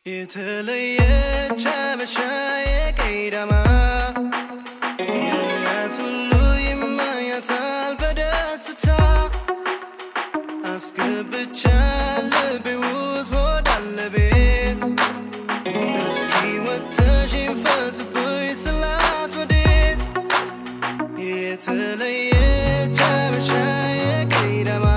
የተለየ ቻበሻዬ ቀይዳማ የያቱሉ ይማያታል በደስታ አስገብቻ ልቤ ውስጥ ወዳለ ቤት እስኪ ወተሽኝ ፈስብኝ ስላት ወዴት የተለየ ቻበሻዬ ቀይዳማ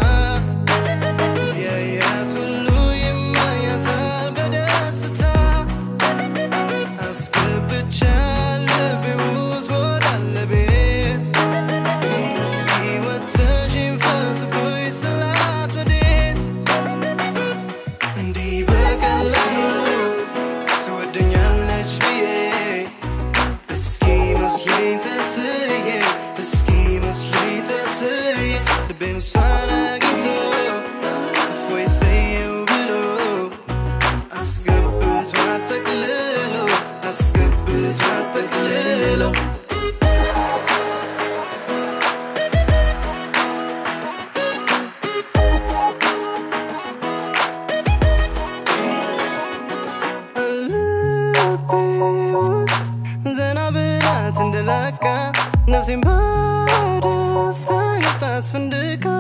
نفسي مبارست يطاس فندقة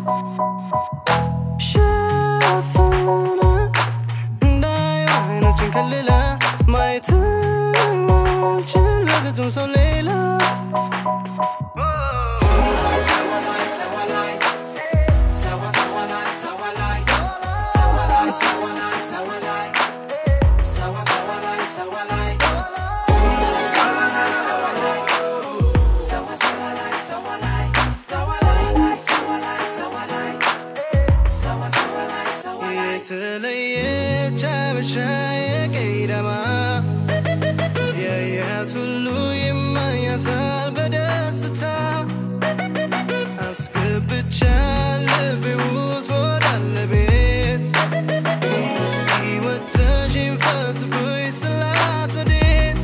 شافنا داي وعينو تنكللة ما يتمال شل بقزم صليلة የተለየ ቻበሻዬ ቀይዳማ የያቱሉ ይማያታል በደስታ አስገብቻ ልቤ ውስጥ ወዳለ ቤት እስኪ ወተሽኝ ፈስብኝ ስላት ወዴት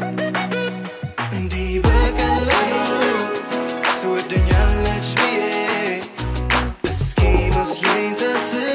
እንዲህ በቀላሉ ትወደኛለች ብዬ እስኪ መስለኝ ተስዬ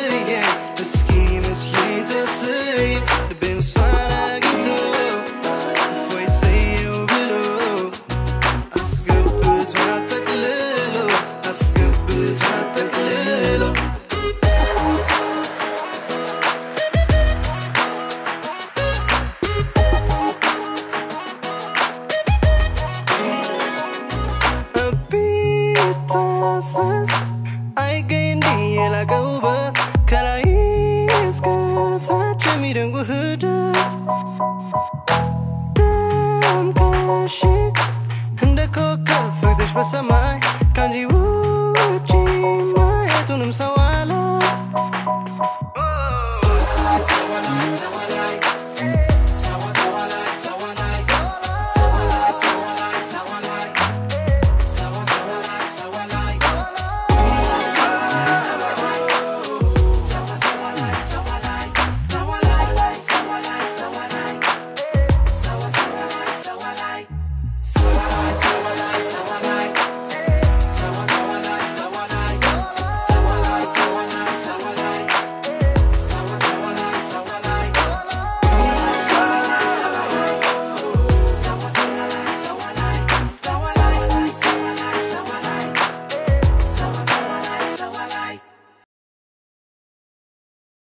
Sama